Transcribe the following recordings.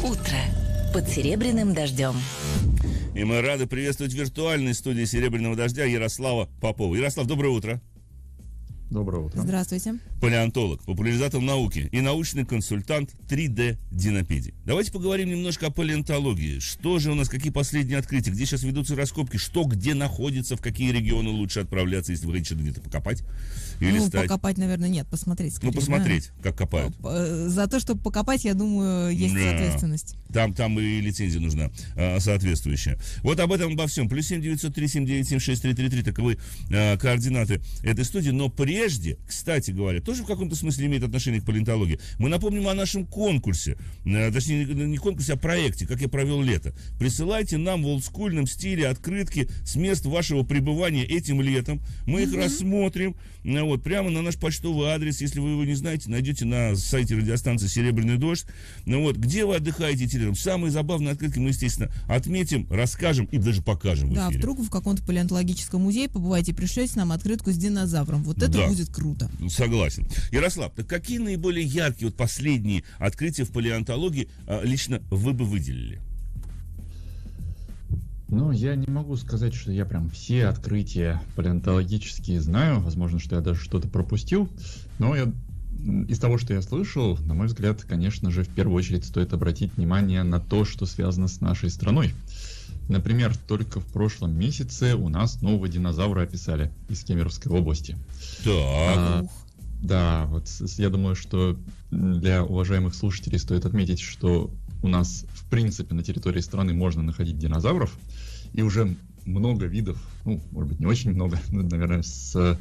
Утро под серебряным дождем. И мы рады приветствовать в виртуальной студии «Серебряного дождя» Ярослава Попова. Ярослав, доброе утро. Доброе утро. Здравствуйте. Палеонтолог, популяризатор науки и научный консультант 3D-динопедии. Давайте поговорим немножко о палеонтологии. Что же у нас, какие последние открытия, где сейчас ведутся раскопки, что где находится, в какие регионы лучше отправляться, если вы хотите где-то покопать или стать. Покопать, наверное, нет, посмотреть скорее. Посмотреть, да? Как копают. За то, чтобы покопать, я думаю, есть ответственность. Там и лицензия нужна соответствующая. Вот об этом, обо всем. +7 903 797 6333 таковы координаты этой студии. Но прежде, кстати говоря, тоже в каком-то смысле имеет отношение к палеонтологии. Мы напомним о нашем конкурсе. Точнее, не конкурсе, а проекте, как я провел лето. Присылайте нам в олдскульном стиле открытки с мест вашего пребывания этим летом. Мы их рассмотрим. Вот, прямо на наш почтовый адрес. Если вы его не знаете, найдете на сайте радиостанции «Серебряный дождь». Вот, где вы отдыхаете этим летом? Самые забавные открытки мы, естественно, отметим, расскажем и даже покажем в эфире. Да, вдруг вы в каком-то палеонтологическом музее побываете, пришлете нам открытку с динозавром. Вот это будет круто. Согласен. Ярослав, так какие наиболее яркие, последние открытия в палеонтологии лично вы бы выделили? Ну, я не могу сказать, что я прям все открытия палеонтологические знаю. Возможно, что я даже что-то пропустил. Но из того, что я слышал, на мой взгляд, конечно же, в первую очередь стоит обратить внимание на то, что связано с нашей страной. Например, только в прошлом месяце у нас нового динозавра описали из Кемеровской области. Так. Да, вот я думаю, что для уважаемых слушателей стоит отметить, что у нас, в принципе, на территории страны можно находить динозавров, и уже много видов, может быть, не очень много, наверное, с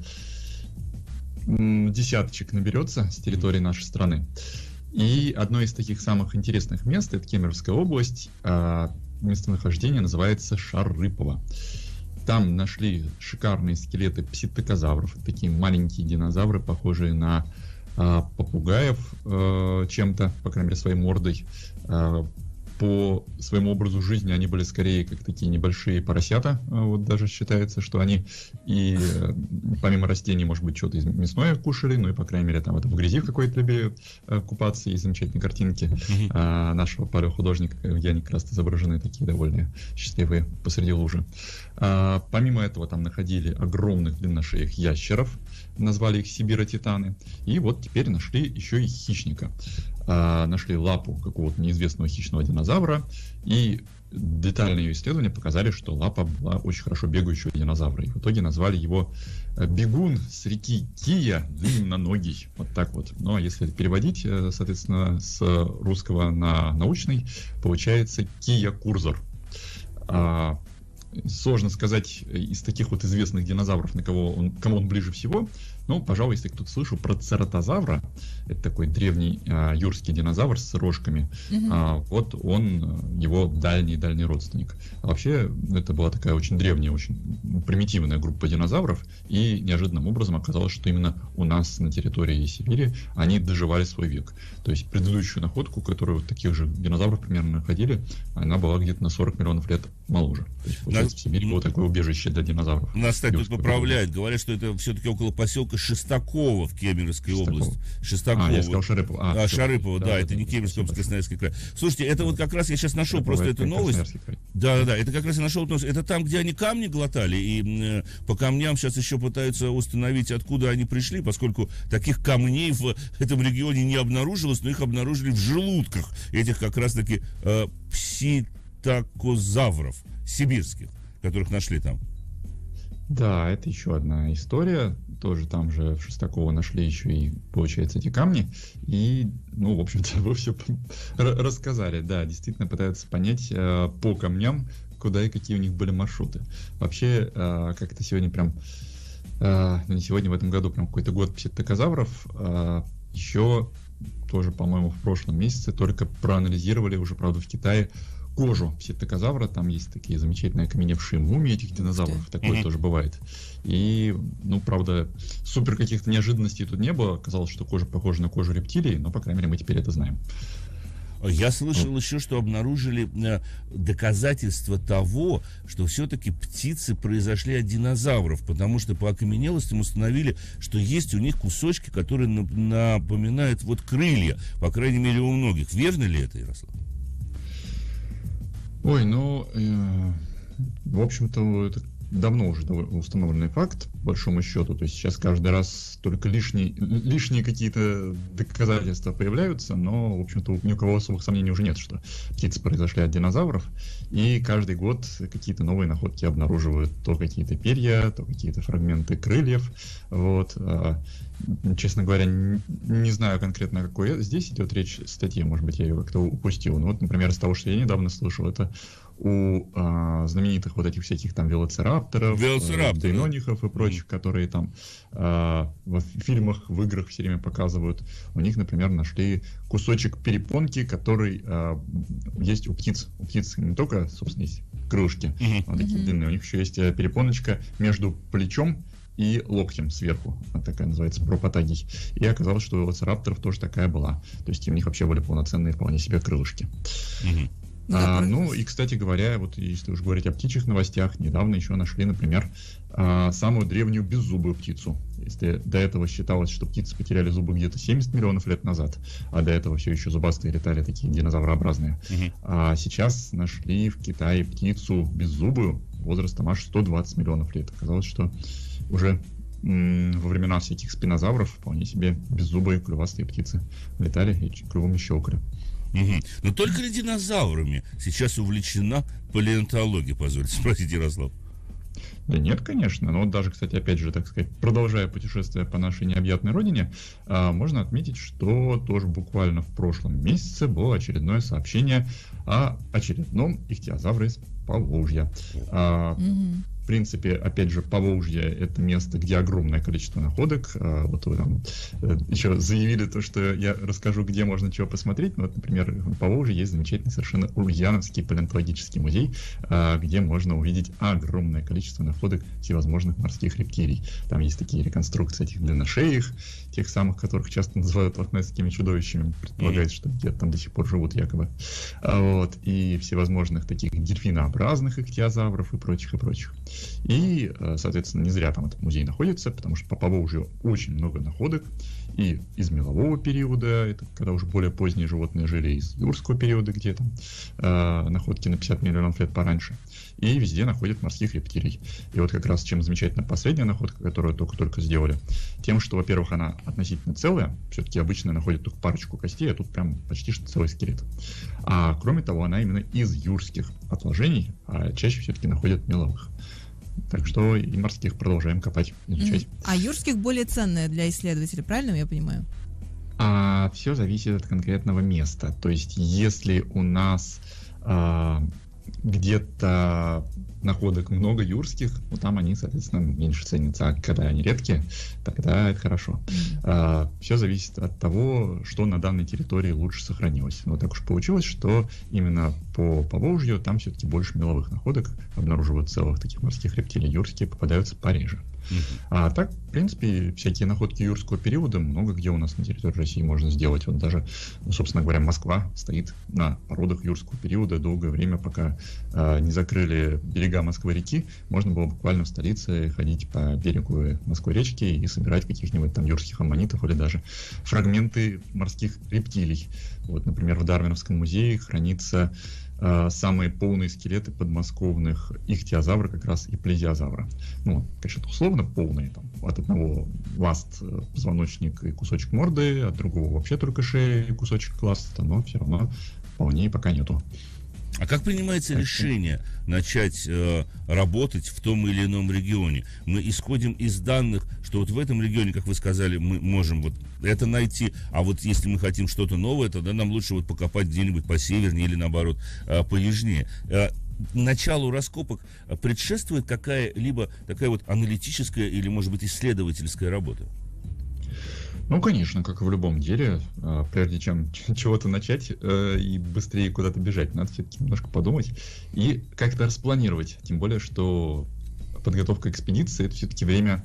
десяточек наберется с территории нашей страны. И одно из таких самых интересных мест — это Кемеровская область. Местонахождение называется Шарыпово. Там нашли шикарные скелеты пситокозавров, такие маленькие динозавры, похожие на попугаев чем-то, по крайней мере, своей мордой. По своему образу жизни они были скорее как такие небольшие поросята. Вот даже считается, что они и помимо растений, может быть, что-то мясное кушали, ну и, по крайней мере, там в грязи в какой-то любили купаться. Есть замечательные картинки нашего палеохудожника, где они как раз изображены такие довольно счастливые посреди лужи. Помимо этого там находили огромных длинношеих ящеров, назвали их сибиротитаны. И вот теперь нашли еще и хищника. Нашли лапу какого-то неизвестного хищного динозавра, и детальные исследования показали, что лапа была очень хорошо бегающего динозавра. И в итоге назвали его бегун с реки Кия длинноногий. Вот так вот. Ну, а если переводить, соответственно, с русского на научный, получается Кия-курзор. Сложно сказать из таких вот известных динозавров, кому он ближе всего. Но, пожалуй, если кто-то слышал про цератозавра, это такой древний юрский динозавр с рожками, вот он его дальний родственник. А вообще, это была такая очень древняя, очень примитивная группа динозавров, и неожиданным образом оказалось, что именно у нас на территории Сибири они доживали свой век. То есть предыдущую находку, которую вот таких же динозавров примерно находили, она была где-то на 40 миллионов лет моложе. То есть, получается, в Сибири было такое убежище для динозавров. Нас, кстати, тут поправляют, говорят, что это все-таки около поселка Шестаково в Кемеровской области. Шестаково. Я сказал Шарыпово. Шарыпово, да, это не Кемеровская область, Красноярский край. Слушайте, это вот как раз я сейчас нашел просто эту новость. Да, это как раз я нашел новость. Это там, где они камни глотали, и по камням сейчас еще пытаются установить, откуда они пришли, поскольку таких камней в этом регионе не обнаружилось, но их обнаружили в желудках этих как раз-таки пситокозавров сибирских, которых нашли там. Да, это еще одна история. Тоже там же в Шестаково нашли еще и, получается, эти камни. И, в общем-то, вы все рассказали. Да, действительно пытаются понять по камням, куда и какие у них были маршруты. Вообще, как-то сегодня прям, не сегодня, в этом году прям какой-то год пситокозавров, еще тоже, по-моему, в прошлом месяце только проанализировали уже, правда, в Китае, кожу пситокозавра. Там есть такие замечательные окаменевшие мумии этих динозавров. Такое тоже бывает. И, правда, супер каких-то неожиданностей тут не было. Казалось, что кожа похожа на кожу рептилий, но, по крайней мере, мы теперь это знаем. Я слышал еще, что обнаружили доказательства того, что все-таки птицы произошли от динозавров, потому что по окаменелостям установили, что есть у них кусочки, которые напоминают крылья, по крайней мере, у многих. Верно ли это, Ярослав? Ой, ну, в общем-то, это давно уже установленный факт, по большому счету. То есть сейчас каждый раз только лишние какие-то доказательства появляются, но, в общем-то, ни у кого особых сомнений уже нет, что птицы произошли от динозавров. И каждый год какие-то новые находки обнаруживают то какие-то перья, то какие-то фрагменты крыльев. Вот. Честно говоря, не знаю конкретно, о какой здесь идет речь в статье, может быть, я ее как-то упустил. Но вот, например, из того, что я недавно слышал, это у знаменитых вот этих всяких там велоцирапторов, дейнонихов и прочих, которые там в фильмах, в играх все время показывают. У них, например, нашли кусочек перепонки, который есть у птиц. У птиц не только, собственно, есть крылышки, вот такие длинные, у них еще есть перепоночка между плечом и локтем сверху. Она такая называется пропатагий. И оказалось, что у велоцирапторов тоже такая была. То есть у них вообще были полноценные вполне себе крылышки. Ну и, кстати говоря, вот если уж говорить о птичьих новостях, недавно еще нашли, например, самую древнюю беззубую птицу. Если до этого считалось, что птицы потеряли зубы где-то 70 миллионов лет назад, а до этого все еще зубастые летали, такие динозаврообразные, а сейчас нашли в Китае птицу беззубую возрастом аж 120 миллионов лет. Оказалось, что уже во времена всяких спинозавров вполне себе беззубые клювастые птицы летали и клювом щелкали. Но только ли динозаврами сейчас увлечена палеонтология, позвольте спросить, Ярослав? Да нет, конечно. Но вот даже, кстати, опять же, так сказать, продолжая путешествие по нашей необъятной родине, можно отметить, что тоже буквально в прошлом месяце было очередное сообщение о очередном ихтиозавре из Поволжья. В принципе, опять же, Поволжье — это место, где огромное количество находок. Вот вы там еще заявили то, что я расскажу, где можно чего посмотреть. Ну, вот, например, в Поволжье есть замечательный совершенно Ульяновский палеонтологический музей, где можно увидеть огромное количество находок всевозможных морских рептилий. Там есть такие реконструкции этих длинношеих, тех самых, которых часто называют лохнесскими чудовищами. Предполагается, что где-то там до сих пор живут якобы. Вот. И всевозможных таких дельфинообразных ихтиозавров и прочих, и прочих. И, соответственно, не зря там этот музей находится, потому что по Поволжью очень много находок. И из мелового периода, это когда уже более поздние животные жили, из юрского периода, где там находки на 50 миллионов лет пораньше. И везде находят морских рептилий. И вот как раз чем замечательна последняя находка, которую только сделали, тем, что, во-первых, она относительно целая, все-таки обычно находят только парочку костей, а тут прям почти что целый скелет. А кроме того, она именно из юрских отложений, а чаще все-таки находят меловых. Так что и морских продолжаем копать, изучать. А юрских более ценные для исследователей, правильно я понимаю? Все зависит от конкретного места. То есть, если у нас где-то находок много юрских, ну, там они, соответственно, меньше ценятся. А когда они редкие, тогда это хорошо. Все зависит от того, что на данной территории лучше сохранилось. Вот так уж получилось, что именно по Поволжью там все-таки больше меловых находок обнаруживают целых таких морских рептилий. Юрские попадаются пореже. А так, в принципе, всякие находки юрского периода много где у нас на территории России можно сделать. Вот даже, собственно говоря, Москва стоит на породах юрского периода долгое время, пока не закрыли берега Москвы-реки. Можно было буквально в столице ходить по берегу Москвы-речки и собирать каких-нибудь там юрских аммонитов или даже фрагменты морских рептилий. Вот, например, в Дарвиновском музее хранится самые полные скелеты подмосковных ихтиозавра, как раз и плезиозавра. Ну, конечно, условно полные. Там, от одного ласт позвоночник и кусочек морды, от другого вообще только шея и кусочек глаз, но все равно вполне пока нету. А как принимается решение начать работать в том или ином регионе? Мы исходим из данных, что вот в этом регионе, как вы сказали, мы можем вот это найти, а вот если мы хотим что-то новое, тогда нам лучше вот покопать где-нибудь по севернее или, наоборот, по южнее. Началу раскопок предшествует какая-либо такая вот аналитическая или, может быть, исследовательская работа? Ну, конечно, как и в любом деле, прежде чем чего-то начать и быстрее куда-то бежать, надо все-таки немножко подумать и как-то распланировать. Тем более, что подготовка экспедиции — это все-таки время,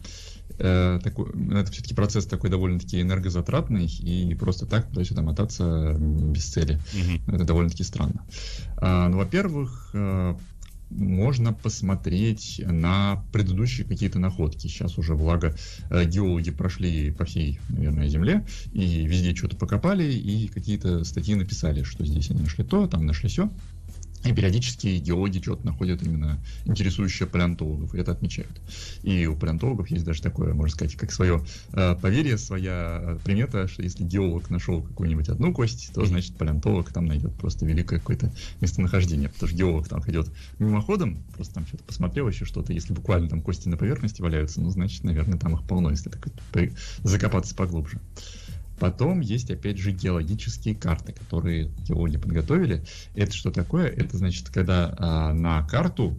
это все-таки процесс такой довольно-таки энергозатратный, и просто так туда-сюда мотаться без цели. Это довольно-таки странно. Ну, во-первых, можно посмотреть на предыдущие какие-то находки. Сейчас уже, благо, геологи прошли по всей, наверное, Земле, и везде что-то покопали, и какие-то статьи написали, что здесь они нашли то, там нашли сё. И периодически геологи что-то находят именно интересующее палеонтологов, и это отмечают. И у палеонтологов есть даже такое, можно сказать, как свое поверье, своя примета, что если геолог нашел какую-нибудь одну кость, то, значит, палеонтолог там найдет просто великое какое-то местонахождение. Потому что геолог там идет мимоходом, просто там что-то посмотрел еще что-то, если буквально там кости на поверхности валяются, ну, значит, наверное, там их полно, если так закопаться поглубже. Потом есть, опять же, геологические карты, которые геологи подготовили. Это что такое? Это значит, когда на карту,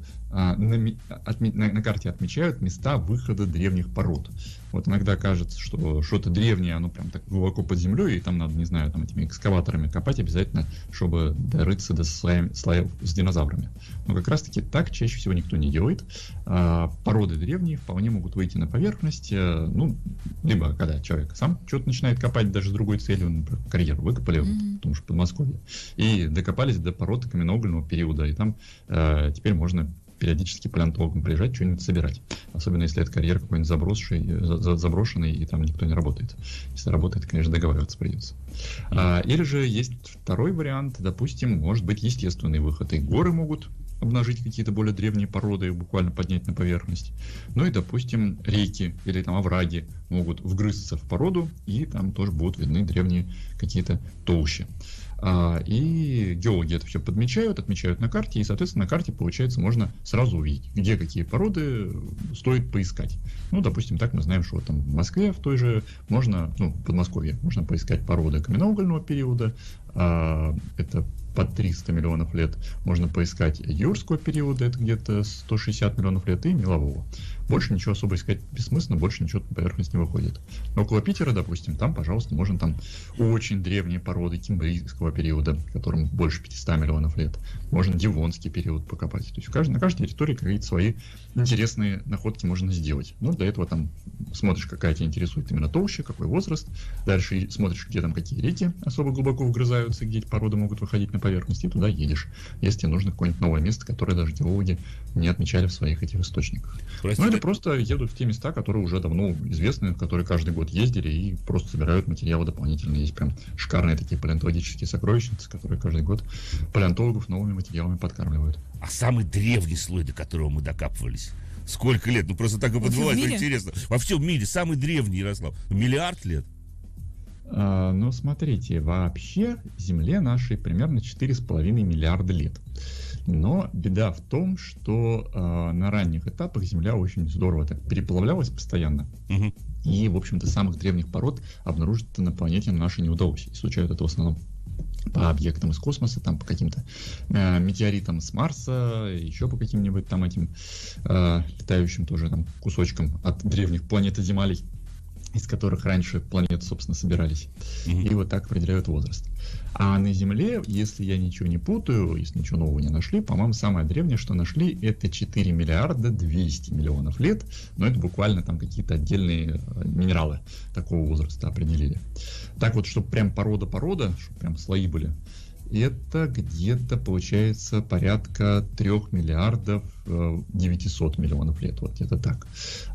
на карте отмечают места выхода древних пород. Вот иногда кажется, что что-то древнее, оно прям так глубоко под землей, и там надо, не знаю, там этими экскаваторами копать обязательно, чтобы дорыться до слоев с динозаврами. Но как раз-таки так чаще всего никто не делает. Породы древние вполне могут выйти на поверхность, ну, либо когда человек сам что-то начинает копать даже с другой целью, например, карьеру выкопали, потому что в Подмосковье, и докопались до пород каменноугольного периода, и там теперь можно периодически палеонтологам приезжать, что-нибудь собирать. Особенно, если это карьер какой-нибудь заброшенный, и там никто не работает. Если работает, конечно, договариваться придется. Или же есть второй вариант, допустим, может быть естественный выход. И горы могут обнажить какие-то более древние породы и буквально поднять на поверхность. Ну и, допустим, реки или там овраги могут вгрызться в породу, и там тоже будут видны древние какие-то толщи. И геологи это все подмечают, отмечают на карте, и, соответственно, на карте, получается, можно сразу увидеть, где какие породы стоит поискать. Ну, допустим, так мы знаем, что там в Москве в той же можно, ну, в Подмосковье можно поискать породы каменноугольного периода, это под 300 миллионов лет. Можно поискать юрского периода, это где-то 160 миллионов лет, и мелового. Больше ничего особо искать бессмысленно, больше ничего на поверхность не выходит. Но около Питера, допустим, там, пожалуйста, можно там очень древние породы кембрийского периода, которым больше 500 миллионов лет. Можно девонский период покопать. То есть на каждой территории какие-то свои интересные находки можно сделать. Ну, для этого там смотришь, какая тебя интересует именно толща, какой возраст. Дальше смотришь, где там какие реки особо глубоко вгрызаются, где эти породы могут выходить на поверхность, и туда едешь, если тебе нужно какое-нибудь новое место, которое даже геологи не отмечали в своих этих источниках. Ну или просто едут в те места, которые уже давно известны, в которые каждый год ездили и просто собирают материалы дополнительные. Есть прям шикарные такие палеонтологические сокровищницы, которые каждый год палеонтологов новыми материалами подкармливают. А самый древний слой, до которого мы докапывались, сколько лет? Ну просто так и подбывает, интересно. Во всем мире самый древний, Ярослав, миллиард лет? Ну, смотрите, вообще Земле нашей примерно 4,5 миллиарда лет. Но беда в том, что на ранних этапах Земля очень здорово так переплавлялась постоянно. Угу. И, в общем-то, самых древних пород обнаружить на планете нашей не удалось. Изучают это в основном по объектам из космоса, там по каким-то метеоритам с Марса, еще по каким-нибудь там этим летающим тоже там кусочкам от древних планетоземалей, из которых раньше планеты, собственно, собирались. И вот так определяют возраст. А на Земле, если я ничего не путаю, если ничего нового не нашли, по-моему, самое древнее, что нашли, это 4 миллиарда 200 миллионов лет. Но это буквально там какие-то отдельные минералы такого возраста определили. Так вот, чтобы прям порода-порода, чтобы прям слои были, это где-то получается порядка 3 миллиардов 900 миллионов лет, вот где-то так.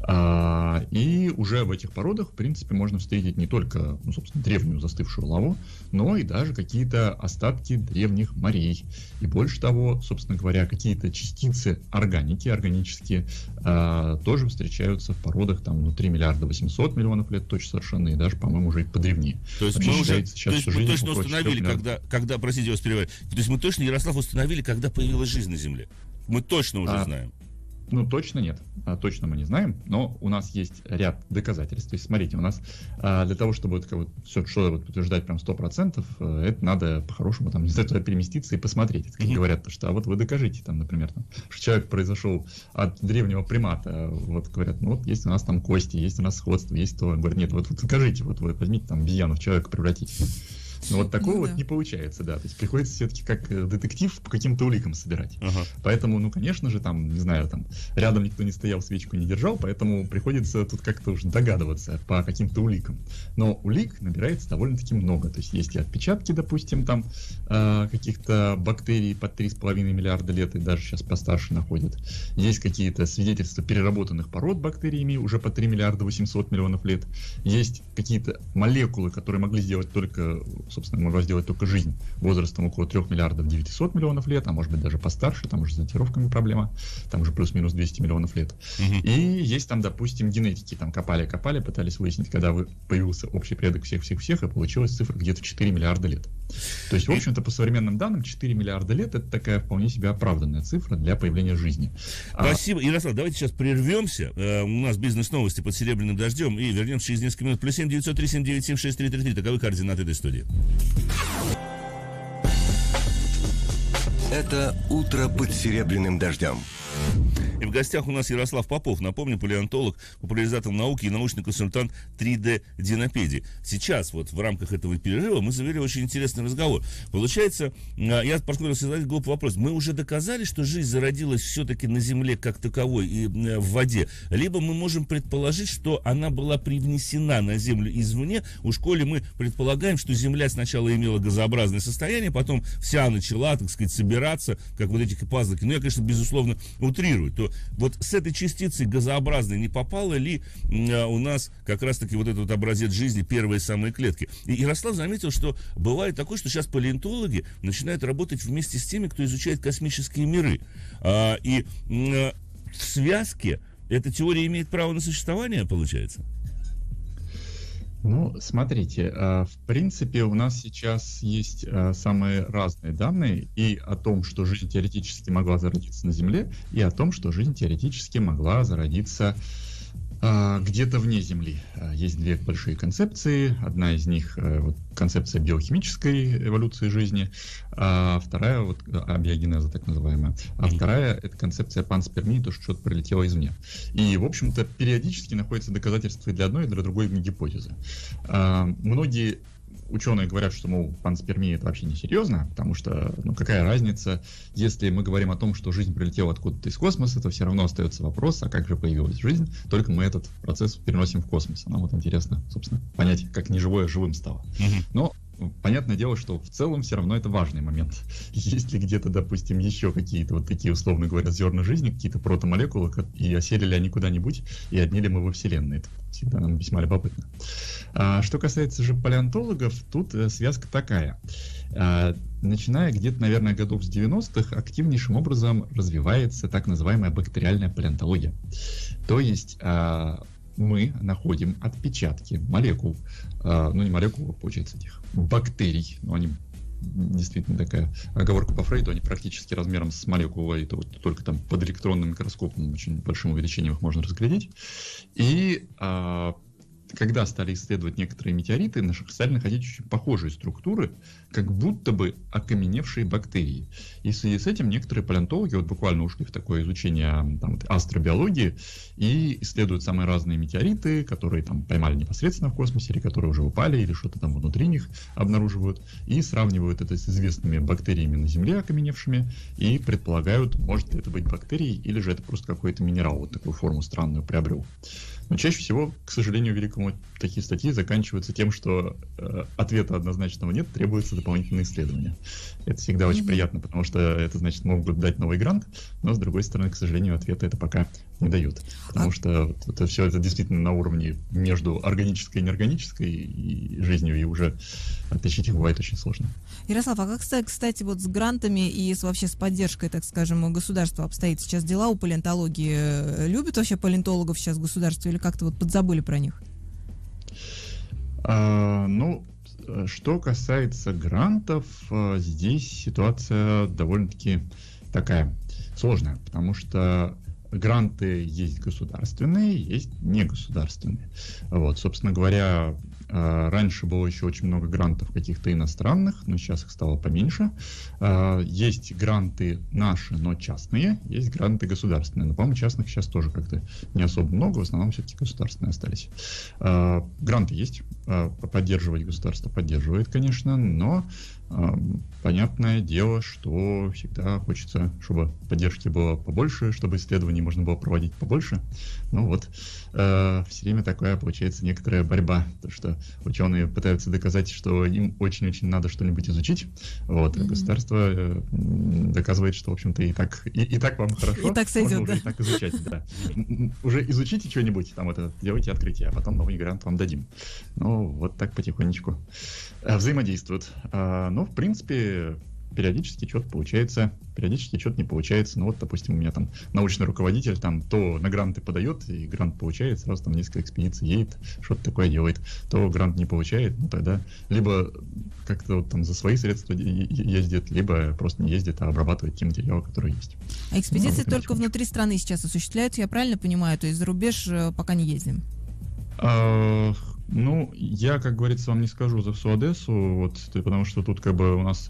И уже в этих породах, в принципе, можно встретить не только, ну, собственно, древнюю застывшую лаву, но и даже какие-то остатки древних морей. И больше того, собственно говоря, какие-то частицы органики, органические, тоже встречаются в породах там, ну, 3 миллиарда 800 миллионов лет, точно совершенно, и даже, по-моему, уже и подревнее. То есть мы уже точно установили, когда, простите, я вас перебиваю, то есть мы точно, Ярослав, установили, когда появилась жизнь на Земле. Мы точно уже знаем. Ну, точно нет. Точно мы не знаем, но у нас есть ряд доказательств. То есть, смотрите, у нас для того, чтобы вот, все что подтверждать прям 100%, это надо по-хорошему там, не знаю, туда переместиться и посмотреть. Это, как говорят, что а вот вы докажите, там, например, там, что человек произошел от древнего примата. Вот говорят, ну вот есть у нас там кости, есть у нас сходство, есть то. Говорят, нет, вот докажите, вот вы возьмите там обезьяну в человека превратите. Но вот такого вот не получается, да. То есть приходится все-таки как детектив по каким-то уликам собирать. Поэтому, ну, конечно же, там, не знаю, там рядом никто не стоял, свечку не держал, поэтому приходится тут как-то уже догадываться по каким-то уликам. Но улик набирается довольно-таки много. То есть есть и отпечатки, допустим, там каких-то бактерий под 3,5 миллиарда лет, и даже сейчас постарше находят. Есть какие-то свидетельства переработанных пород бактериями уже по 3 миллиарда 800 миллионов лет. Есть какие-то молекулы, которые могли сделать только собственно, могла сделать только жизнь возрастом около 3 миллиардов 900 миллионов лет, а может быть даже постарше, там уже с датировками проблема, там уже плюс-минус 200 миллионов лет. И есть там, допустим, генетики, там копали, пытались выяснить, когда появился общий предок всех-всех-всех, и получилась цифра где-то 4 миллиарда лет. То есть, в общем-то, по современным данным, 4 миллиарда лет — это такая вполне себе оправданная цифра для появления жизни. Спасибо. Ярослав, давайте сейчас прервемся. У нас бизнес-новости под серебряным дождем, и вернемся через несколько минут. +7 903 797 6333. Таковы координаты этой студии. Это «Утро под серебряным дождем». И в гостях у нас Ярослав Попов, напомню, палеонтолог, популяризатор науки и научный консультант 3D-динопедии. Сейчас, вот в рамках этого перерыва, мы завели очень интересный разговор. Получается, я позволил задать глупый вопрос. Мы уже доказали, что жизнь зародилась все-таки на Земле как таковой и в воде? Либо мы можем предположить, что она была привнесена на Землю извне? Уж коли мы предполагаем, что Земля сначала имела газообразное состояние, потом вся начала, так сказать, собираться, как вот эти пазлики. Ну, я, конечно, безусловно, утрирую. То вот с этой частицей газообразной не попало ли у нас как раз-таки вот этот вот образец жизни, первые самые клетки? И Ярослав заметил, что бывает такое, что сейчас палеонтологи начинают работать вместе с теми, кто изучает космические миры. И в связке эта теория имеет право на существование, получается? Ну, смотрите, в принципе, у нас сейчас есть самые разные данные и о том, что жизнь теоретически могла зародиться на Земле, и о том, что жизнь теоретически могла зародиться где-то вне Земли. Есть две большие концепции. Одна из них вот, концепция биохимической эволюции жизни, а вторая, вот, абиогенеза так называемая, а вторая — это концепция панспермии, то, что что-то прилетело извне. И, в общем-то, периодически находятся доказательства и для одной, и для другой гипотезы. Многие ученые говорят, что, мол, панспермия — это вообще несерьезно, потому что, ну, какая разница, если мы говорим о том, что жизнь прилетела откуда-то из космоса, то все равно остается вопрос, а как же появилась жизнь, только мы этот процесс переносим в космос. Нам вот интересно, собственно, понять, как неживое живым стало. Но понятное дело, что в целом все равно это важный момент. Есть ли где-то, допустим, еще какие-то вот такие, условно говоря, зерна жизни, какие-то протомолекулы, и осели ли они куда-нибудь, и одни ли мы во Вселенной? Это всегда нам весьма любопытно. Что касается же палеонтологов, тут связка такая. Начиная где-то, наверное, годов с 90-х, активнейшим образом развивается так называемая бактериальная палеонтология. То есть мы находим отпечатки молекул, ну не молекул, получается, этих бактерий, но они действительно такая оговорка по Фрейду, они практически размером с молекулой, это вот только там под электронным микроскопом очень большим увеличением их можно разглядеть. И когда стали исследовать некоторые метеориты, стали находить очень похожие структуры, как будто бы окаменевшие бактерии. И в связи с этим некоторые палеонтологи вот буквально ушли в такое изучение там, астробиологии и исследуют самые разные метеориты, которые там поймали непосредственно в космосе, или которые уже упали, или что-то там внутри них обнаруживают, и сравнивают это с известными бактериями на Земле окаменевшими, и предполагают, может ли это быть бактерией, или же это просто какой-то минерал, вот такую форму странную приобрел. Но чаще всего, к сожалению, великому, такие статьи заканчиваются тем, что ответа однозначного нет, требуется дополнительные исследования. Это всегда очень приятно, потому что это значит, могут дать новый грант, но, с другой стороны, к сожалению, ответа это пока не дают. Потому что это все это действительно на уровне между органической и неорганической и жизнью, и уже отличить их бывает очень сложно. Ярослав, а как, кстати, вот с грантами и вообще с поддержкой, так скажем, государства обстоит сейчас дела у палеонтологии? Любят вообще палеонтологов сейчас государство или как-то вот подзабыли про них? Ну, что касается грантов, здесь ситуация довольно-таки такая сложная, потому что гранты есть государственные, есть негосударственные. Вот, собственно говоря, раньше было еще очень много грантов каких-то иностранных, но сейчас их стало поменьше. Есть гранты наши, но частные, есть гранты государственные. Но, по-моему, частных сейчас тоже как-то не особо много, в основном все-таки государственные остались. Гранты есть, поддерживать государство поддерживает, конечно, но Понятное дело, что всегда хочется, чтобы поддержки было побольше, чтобы исследований можно было проводить побольше. Ну вот, все время такая получается некоторая борьба, потому что ученые пытаются доказать, что им очень-очень надо что-нибудь изучить, вот, а государство доказывает, что, в общем-то, и так вам хорошо, и так сойдет, можно уже и так изучать, да. Уже изучите что-нибудь, там это, делайте открытие, а потом новый грант вам дадим. Ну, вот так потихонечку взаимодействуют. Но, в принципе, периодически что-то получается, периодически что-то не получается. Ну вот, допустим, у меня там научный руководитель там то на гранты подает, и грант получает, сразу там несколько экспедиций едет, что-то такое делает. То грант не получает, ну тогда либо как-то вот там за свои средства ездит, либо просто не ездит, а обрабатывает те материалы, которые есть. А экспедиции вот, только внутри страны сейчас осуществляются, я правильно понимаю? То есть за рубеж пока не ездим? Ну, я, как говорится, вам не скажу за всю Одессу, вот, потому что тут как бы у нас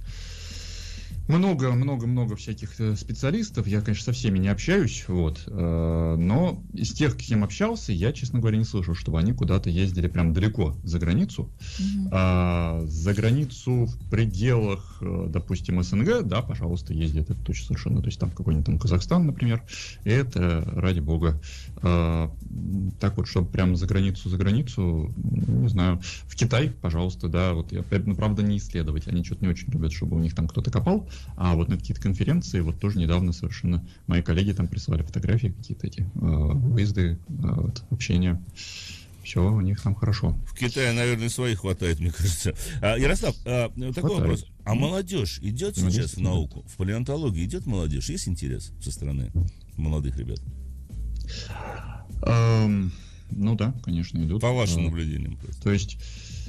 много всяких специалистов, я, конечно, со всеми не общаюсь, вот, но из тех, с кем общался, я, честно говоря, не слышал, чтобы они куда-то ездили прям далеко за границу. За границу в пределах, допустим, СНГ, да, пожалуйста, ездят, это точно совершенно, то есть там какой-нибудь там Казахстан, например, это, ради бога. Так вот, чтобы прям за границу, не знаю, в Китай, пожалуйста, да, вот я, ну, правда, не исследовать, они что-то не очень любят, чтобы у них там кто-то копал, а вот на какие-то конференции, вот тоже недавно совершенно мои коллеги там присылали фотографии, какие-то эти выезды, вот, общения. Все у них там хорошо. В Китае, наверное, своих хватает, мне кажется. Ярослав, такой вопрос. А молодежь идет сейчас в науку? В палеонтологии идет молодежь? Есть интерес со стороны молодых ребят? Ну да, конечно, идут. По вашим наблюдениям. Просто. То есть,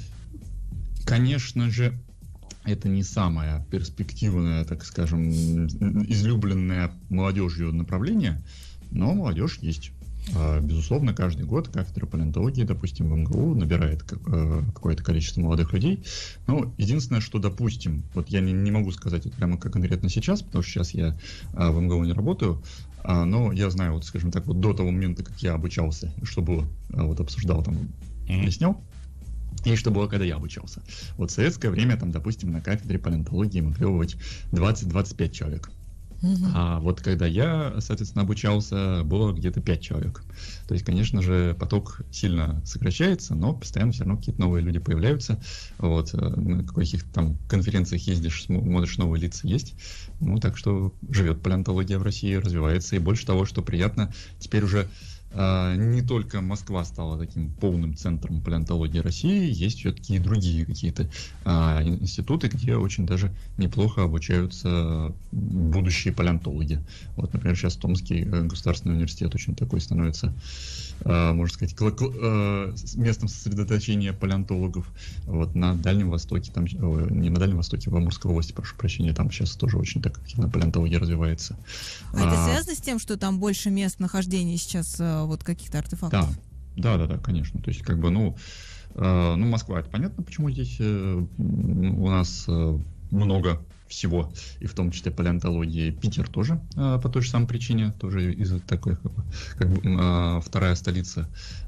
конечно же, это не самое перспективное, так скажем, излюбленное молодежью направление, но молодежь есть. Безусловно, каждый год кафедра палеонтологии, допустим, в МГУ набирает какое-то количество молодых людей. Но единственное, что, допустим, вот я не могу сказать это прямо как конкретно сейчас, потому что сейчас я в МГУ не работаю, но я знаю, вот, скажем так, вот до того момента, как я обучался, что было, вот обсуждал там, объяснял, и что было, когда я обучался. Вот в советское время, там, допустим, на кафедре палеонтологии могли быть 20-25 человек. А вот когда я, соответственно, обучался, было где-то 5 человек. То есть, конечно же, поток сильно сокращается, но постоянно все равно какие-то новые люди появляются. Вот, на каких-то там конференциях ездишь, смотришь, новые лица есть. Ну, так что живет палеонтология в России, развивается. И больше того, что приятно, теперь уже не только Москва стала таким полным центром палеонтологии России, есть все-таки и другие какие-то институты, где очень даже неплохо обучаются будущие палеонтологи. Вот, например, сейчас Томский государственный университет очень такой становится, можно сказать, местом сосредоточения палеонтологов. Вот, на Дальнем Востоке, там, не на Дальнем Востоке, в Амурской области, прошу прощения, там сейчас тоже очень так активно палеонтология развивается. А это связано с тем, что там больше мест нахождения сейчас вот каких-то артефактов? Да, конечно. То есть, как бы, ну, Москва, это понятно, почему здесь у нас много всего, и в том числе палеонтологии. Питер тоже по той же самой причине, тоже из-за такой, как бы, вторая столица,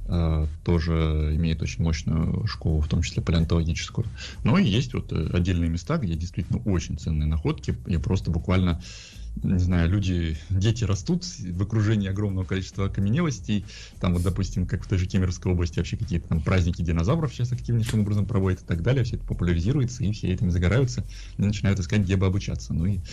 тоже имеет очень мощную школу, в том числе палеонтологическую. Но и есть вот отдельные места, где действительно очень ценные находки, и просто буквально, не знаю, дети растут в окружении огромного количества окаменелостей. Там вот, допустим, как в той же Кемеровской области вообще какие-то там праздники динозавров сейчас активнейшим образом проводят и так далее. Все это популяризируется, и все этим загораются и начинают искать, где бы обучаться. Ну и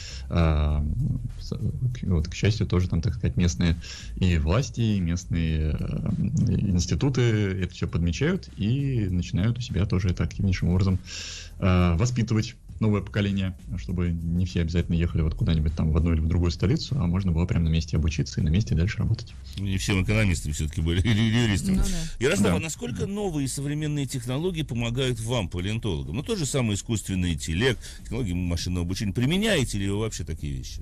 вот, к счастью, тоже там, так сказать, местные и власти, и местные институты это все подмечают и начинают у себя тоже это активнейшим образом воспитывать новое поколение, чтобы не все обязательно ехали вот куда-нибудь там в одну или в другую столицу, а можно было прямо на месте обучиться и на месте дальше работать. Не всем экономистами все-таки были, или юристами. Ну, да. Ярослав, а насколько новые современные технологии помогают вам, палеонтологам? Ну, тот же самый искусственный интеллект, технологии машинного обучения. Применяете ли вы вообще такие вещи?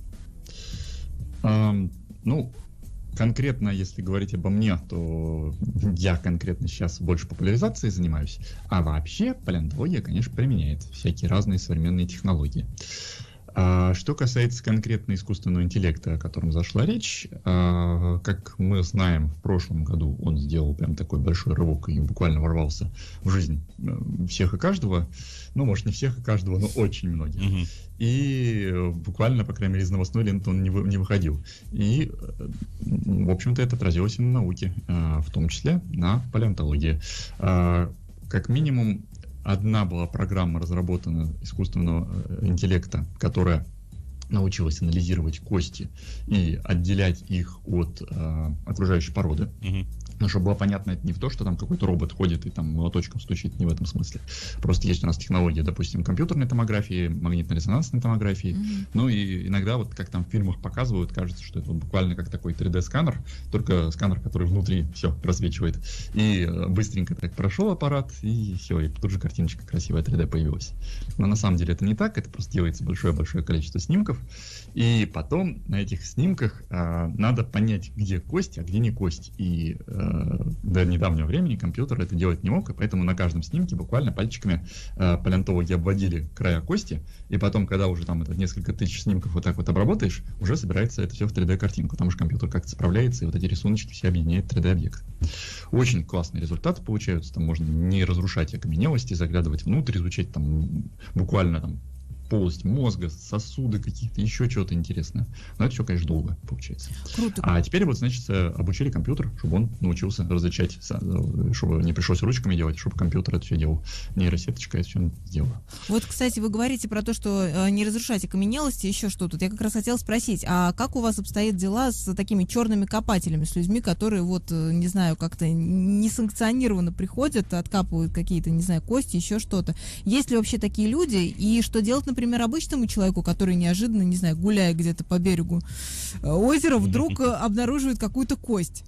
Ну, конкретно, если говорить обо мне, то я конкретно сейчас больше популяризацией занимаюсь, а вообще палеонтология, конечно, применяет всякие разные современные технологии. Что касается конкретно искусственного интеллекта, о котором зашла речь, как мы знаем, в прошлом году он сделал прям такой большой рывок и буквально ворвался в жизнь всех и каждого. Ну, может, не всех и каждого, но очень многих. И буквально, по крайней мере, из новостной ленты он не выходил. И, в общем-то, это отразилось и на науке, в том числе на палеонтологии. Как минимум, одна была программа, разработана искусственного интеллекта, которая научилась анализировать кости и отделять их от окружающей породы. Но чтобы было понятно, это не в то, что там какой-то робот ходит и там молоточком стучит, не в этом смысле. Просто есть у нас технология, допустим, компьютерной томографии, магнитно-резонансной томографии. Ну и иногда, вот как там в фильмах показывают, кажется, что это вот буквально как такой 3D-сканер, только сканер, который внутри все просвечивает. И быстренько так прошел аппарат, и все, и тут же картиночка красивая 3D появилась. Но на самом деле это не так, это просто делается большое-большое количество снимков. И потом на этих снимках надо понять, где кость, а где не кость. И до недавнего времени компьютер это делать не мог, и поэтому на каждом снимке буквально пальчиками палеонтологи обводили края кости, и потом, когда уже там это несколько тысяч снимков вот так вот обработаешь, уже собирается это все в 3D-картинку, потому что компьютер как-то справляется, и вот эти рисуночки все объединяет в 3D-объект. Очень классные результаты получаются, там можно не разрушать окаменелости, заглядывать внутрь, изучать там буквально там полость мозга, сосуды какие-то, еще чего-то интересное. Но это все, конечно, долго получается. Круто. А теперь вот, значит, обучили компьютер, чтобы он научился различать, чтобы не пришлось ручками делать, чтобы компьютер это все делал. Нейросеточка это все делала. Вот, кстати, вы говорите про то, что не разрушать окаменелости, еще что-то. Я как раз хотела спросить, а как у вас обстоят дела с такими черными копателями, с людьми, которые вот, не знаю, как-то несанкционированно приходят, откапывают какие-то, не знаю, кости, еще что-то. Есть ли вообще такие люди? И что делать, например, обычному человеку, который неожиданно, не знаю, гуляя где-то по берегу озера, вдруг обнаруживает какую-то кость?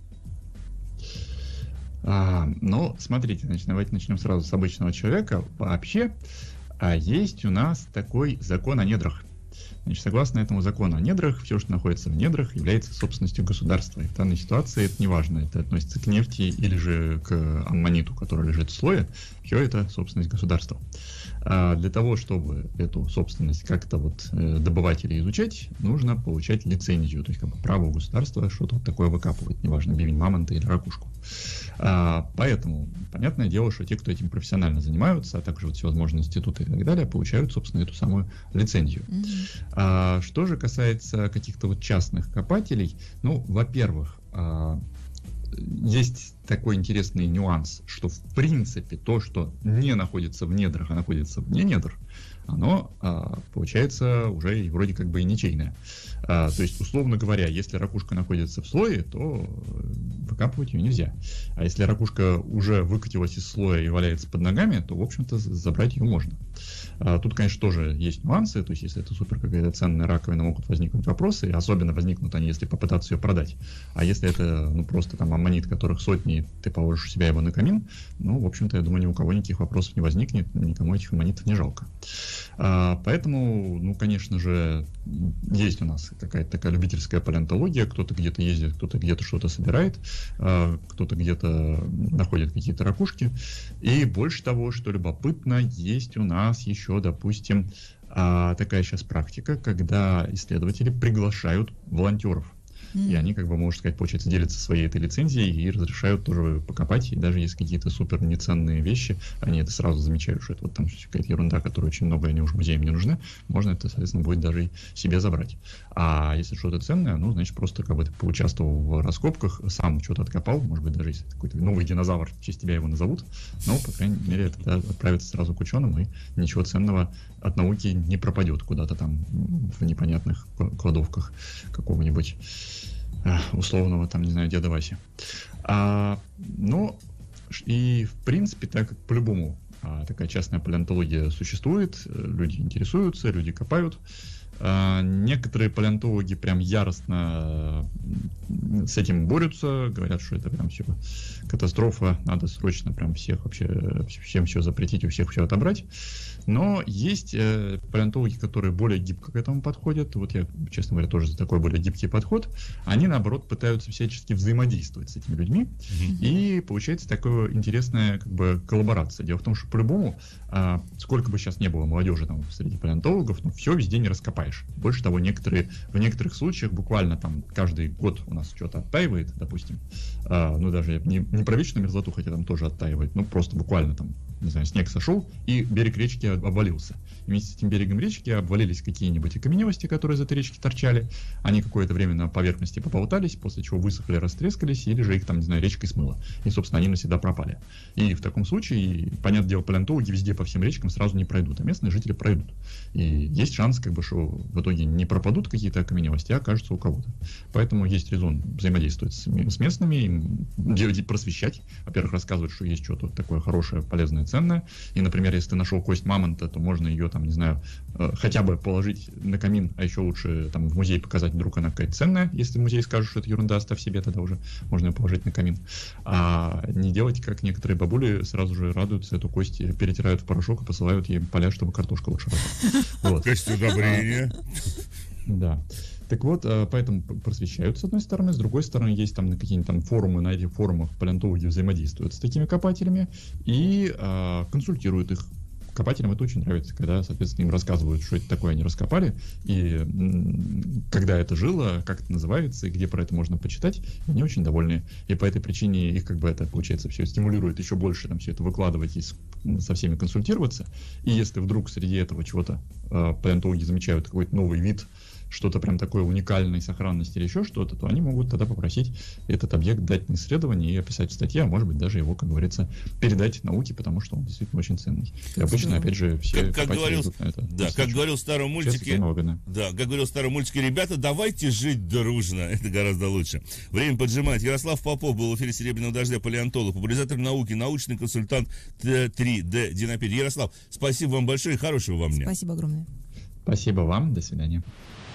Ну, смотрите, значит, давайте начнем сразу с обычного человека. Вообще, есть у нас такой закон о недрах. Значит, согласно этому закону о недрах, все, что находится в недрах, является собственностью государства. И в данной ситуации это не важно, это относится к нефти или же к аммониту, который лежит в слое, все это собственность государства. Для того, чтобы эту собственность как-то вот добывать или изучать, нужно получать лицензию, то есть как бы право у государства что-то вот такое выкапывать, неважно, бивень мамонта или ракушку. Поэтому, понятное дело, что те, кто этим профессионально занимаются, а также вот всевозможные институты и так далее, получают, собственно, эту самую лицензию. Что же касается каких-то вот частных копателей, ну, во-первых, есть такой интересный нюанс, что в принципе то, что не находится в недрах, а находится вне недр, оно получается уже и вроде как бы и ничейное. То есть, условно говоря, если ракушка находится в слое, то выкапывать ее нельзя. А если ракушка уже выкатилась из слоя и валяется под ногами, то, в общем-то, забрать ее можно. Тут, конечно, тоже есть нюансы, то есть, если это супер какая-то ценная раковина, могут возникнуть вопросы, и особенно возникнут они, если попытаться ее продать. А если это, ну, просто там аммонит, которых сотни, ты положишь у себя его на камин, ну, в общем-то, я думаю, ни у кого никаких вопросов не возникнет, никому этих аммонитов не жалко. Поэтому, ну, конечно же, есть у нас какая-то такая любительская палеонтология, кто-то где-то ездит, кто-то где-то что-то собирает, кто-то где-то находит какие-то ракушки. И больше того, что любопытно, есть у нас еще, допустим, такая сейчас практика, когда исследователи приглашают волонтеров. И они, как бы, можно сказать, получается, делятся своей этой лицензией и разрешают тоже покопать. И даже если какие-то супер неценные вещи, они это сразу замечают, что это вот там какая-то ерунда, которая очень много, они уже музеям не нужны, можно это, соответственно, будет даже и себе забрать. А если что-то ценное, ну, значит, просто как бы ты поучаствовал в раскопках, сам что-то откопал, может быть, даже если какой-то новый динозавр, в честь тебя его назовут, но, по крайней мере, это отправится сразу к ученым, и ничего ценного от науки не пропадет куда-то там в непонятных кладовках какого-нибудь условного, там, не знаю, деда Васи. Но и, в принципе, так как по-любому такая частная палеонтология существует, люди интересуются, люди копают. Некоторые палеонтологи прям яростно с этим борются, говорят, что это прям все катастрофа, надо срочно прям всех вообще, всем все запретить, у всех все отобрать. Но есть палеонтологи, которые более гибко к этому подходят. Вот я, честно говоря, тоже за такой более гибкий подход. Они, наоборот, пытаются всячески взаимодействовать с этими людьми. И получается такая интересная как бы коллаборация. Дело в том, что по-любому, сколько бы сейчас не было молодежи там среди палеонтологов, но все везде не раскопаешь. покупаешь. Больше того, в некоторых случаях буквально там каждый год у нас что-то оттаивает, допустим, ну даже не про вечную мерзлоту, хотя там тоже оттаивает, ну просто буквально там, не знаю, снег сошел, и берег речки обвалился. И вместе с этим берегом речки обвалились какие-нибудь окаменелости, которые из этой речки торчали. Они какое-то время на поверхности поболтались, после чего высохли, растрескались, или же их там, не знаю, речкой смыло. И, собственно, они навсегда пропали. И в таком случае, понятное дело, палеонтологи везде по всем речкам сразу не пройдут, а местные жители пройдут. И есть шанс, как бы, что в итоге не пропадут какие-то окаменелости, а окажутся у кого-то. Поэтому есть резон взаимодействовать с местными, им просвещать. Во-первых, рассказывать, что есть что-то такое хорошее, полезное, ценное. И, например, если ты нашел кость мамонта, то можно ее там, не знаю, хотя бы положить на камин, а еще лучше там в музей показать, вдруг она какая-то ценная. Если музей скажет, что это ерунда, оставь себе, тогда уже можно ее положить на камин. А не делать, как некоторые бабули сразу же радуются, эту кость перетирают в порошок и посылают ей поля, чтобы картошка лучше росла. В качестве удобрения. Да. Так вот, поэтому просвещают, с одной стороны, с другой стороны, есть там какие-нибудь там форумы, на этих форумах палеонтологи взаимодействуют с такими копателями и консультируют их. Копателям это очень нравится, когда, соответственно, им рассказывают, что это такое они раскопали, и когда это жило, как это называется, и где про это можно почитать, они очень довольны. И по этой причине их, как бы, это, получается, все стимулирует еще больше там все это выкладывать и со всеми консультироваться. И если вдруг среди этого чего-то палеонтологи замечают какой-то новый вид, что-то прям такое уникальной сохранности или еще что-то, то они могут тогда попросить этот объект дать на исследование и описать в статье, а может быть даже его, как говорится, передать науке, потому что он действительно очень ценный. И обычно, опять же, все как говорил, идут на это. Да, как говорил в старом мультике, ребята, давайте жить дружно, это гораздо лучше. Время поджимает. Ярослав Попов был в эфире «Серебряного дождя», палеонтолог, популяризатор науки, научный консультант 3D Динопедия. Ярослав, спасибо вам большое и хорошего вам дня. Спасибо огромное. Спасибо вам, до свидания.